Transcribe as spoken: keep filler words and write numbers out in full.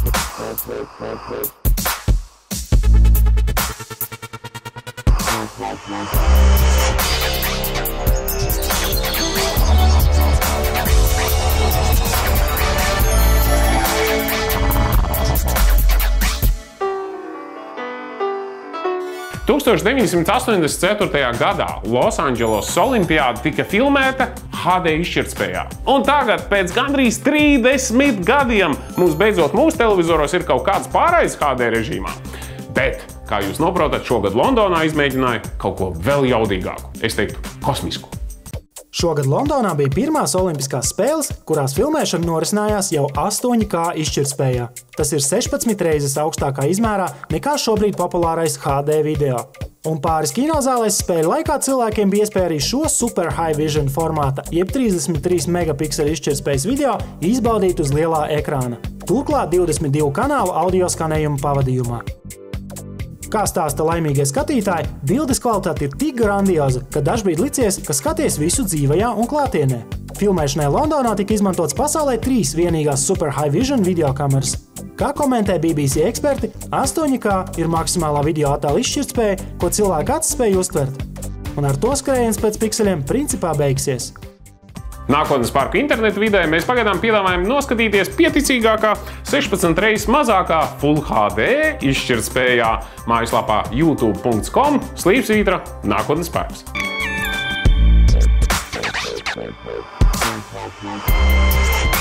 tūkstoš deviņsimt astoņdesmit ceturtajā gadā Losandželosas olimpiāda tika filmēta H D izšķirtspējā. Un tagad, pēc gandrīz trīsdesmit gadiem, mums beidzot mūsu televizoros ir kaut kāds pārējais H D režīmā. Bet, kā jūs noprotat, šogad Londonā izmēģināja kaut ko vēl jaudīgāku. Es teiktu, kosmisku. Šogad Londonā bija pirmās olimpiskās spēles, kurās filmēšana norisinājās jau astoņi K izšķirtspējā. Tas ir sešpadsmit reizes augstākā izmērā nekā šobrīd populārais H D video. Un pāris kinozālēs spēļu laikā cilvēkiem bija iespēja arī šo Super High Vision formāta, jeb trīsdesmit trīs megapikseli izšķirtspējas video izbaudīt uz lielā ekrāna. Turklāt divdesmit divu kanālu audio skanējumu pavadījumā. Kā stāsta laimīgie skatītāji, bildes kvalitāte ir tik grandioza, ka dažbrīd licies, ka skaties visu dzīvajā un klātienē. Filmēšanai Londonā tika izmantots pasaulē trīs vienīgās Super High Vision videokameras. Kā komentē B B C eksperti, astoņi K ir maksimālā video attēla izšķirtspēja, ko cilvēka acis spēj uztvert. Un ar to skrējiens pēc pikseļiem principā beigsies. Nākotnes parku internetu vidē mēs pagaidām piedāvājam noskatīties pieticīgākā, sešpadsmit reizes mazākā Full H D izšķirtspējā mājaslapā youtube punkts com slīpsvītra Nākotnes parks. Thank you.